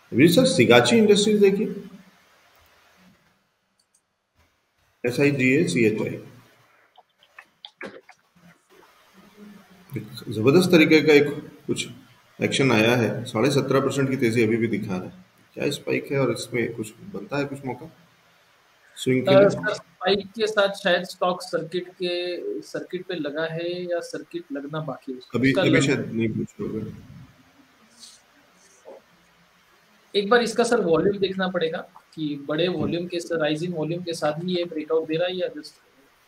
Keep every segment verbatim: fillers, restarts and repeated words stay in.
अभी sir Sigachi Industries देखिए, S I G A C H I, जबरदस्त तरीके का एक कुछ एक्शन आया है। साढ़े सत्रह परसेंट की तेजी अभी भी दिखा रहा है। क्या स्पाइक है और इसमें कुछ बनता है कुछ मौका स्विंग के अ, लिए? सर स्पाइक के साथ शायद स्टॉक सर्किट के सर्किट पे लगा है या सर्किट लगना बाकी है उसका अभी उसका अभी लग शायद नहीं पूछ रहे। एक बार इसका सर वॉल्यूम देखना पड़ेगा कि बड़े वॉल्यूम के राइजिंग वॉल्यूम के साथ ही ये ब्रेकआउट दे रहा है या जस्ट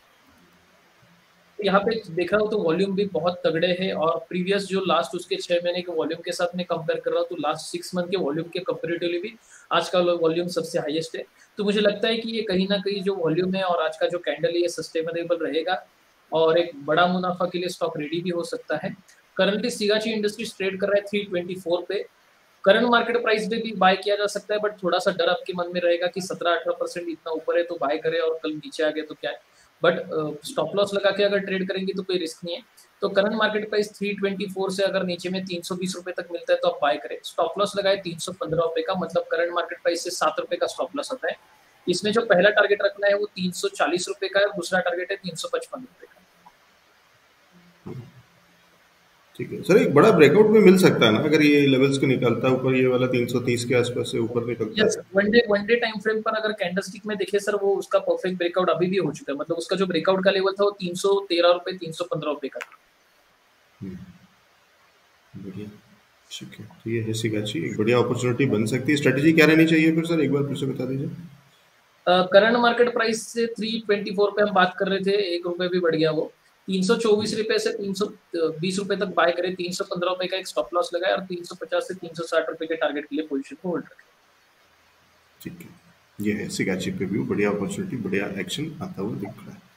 यहाँ पे देख रहा हूँ तो वॉल्यूम भी बहुत तगड़े हैं और प्रीवियस जो लास्ट उसके छह महीने के वॉल्यूम के साथ में कंपेयर कर रहा हूँ तो लास्ट सिक्स मंथ के वॉल्यूम के कंपेरेटिवली भी आज का वॉल्यूम सबसे हाईएस्ट है। तो मुझे लगता है कि ये कहीं ना कहीं जो वॉल्यूम है और आज का जो कैंडल है ये सस्टेनेबल रहेगा और एक बड़ा मुनाफा के लिए स्टॉक रेडी भी हो सकता है। करंटली सिगाची इंडस्ट्रीज ट्रेड कर रहा है थ्री ट्वेंटी फोर पे। करंट मार्केट प्राइस पे भी बाय किया जा सकता है बट थोड़ा सा डर आपके मन में रहेगा कि सत्रह अठारह परसेंट इतना ऊपर है तो बाय करें और कल नीचे आ गया तो क्या है। बट स्टॉप लॉस लगा के अगर ट्रेड करेंगे तो कोई रिस्क नहीं है। तो current market price three twenty four से अगर नीचे में तीन सौ बीस रुपए तक मिलता है तो आप बाय करें। स्टॉप लॉस लगाए तीन सौ पंद्रह रुपए का, मतलब करंट मार्केट प्राइस से सात रुपए का स्टॉप लॉस आता है। इसमें जो पहला टारगेट रखना है वो तीन सौ चालीस रुपए का है और दूसरा टारगेट है तीन सौ पचपन रुपए का। ठीक है सर, एक बड़ा ब्रेकआउट भी मिल सकता है ना अगर ये लेवल्स को निकलता है ऊपर, ये वाला तीन सौ तीस के आसपास से ऊपर निकलता यस, है। One day one day time frame पर अगर कैंडलस्टिक में देखे सर वो उसका परफेक्ट ब्रेकआउट अभी भी हो चुका है। मतलब उसका जो ब्रेकआउट का लेवल था वो तीन सौ तेरह रुपए तीन सौ पंद्रह रुपए का था। बढ़िया, ठीक है। तो ये है सिगाची, एक बढ़िया अपॉर्चुनिटी बन सकती है। स्ट्रेटेजी क्या रहनी चाहिए फिर सर, एक बार फिर से बता दीजिए। करंट मार्केट प्राइस से थ्री ट्वेंटी फोर पे हम बात कर रहे थे, एक रुपए भी बढ़ गया वो। तीन सौ चौबीस रुपए से तीन सौ बीस रुपए तक बाय करें, तीन सौ पंद्रह रुपए का एक स्टॉप लॉस लगाए और तीन सौ पचास से तीन सौ साठ रुपए के टारगेट के लिए पोजीशन को होल्ड रखें। ठीक है, ये है सिगाची पे व्यू, बढ़िया अपॉर्चुनिटी, बढ़िया एक्शन आता हुआ दिख रहा है।